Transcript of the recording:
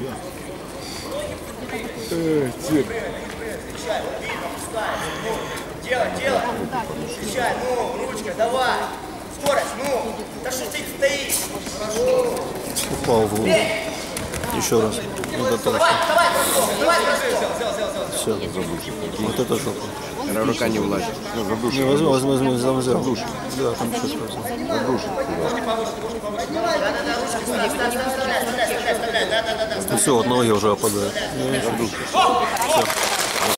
Делай. Встречай, ну, ручка, давай. Скорость, ну. Да что ты стоишь? Хорошо. Упал в угол. Еще раз. Вот это Давай, все. Вот это жопа. Рука не влазит. Ну, задушит. Не, возьми, задушит. Да, там что сказано. Задушит. Ну все, вот ноги уже опадают. Задушит. Все.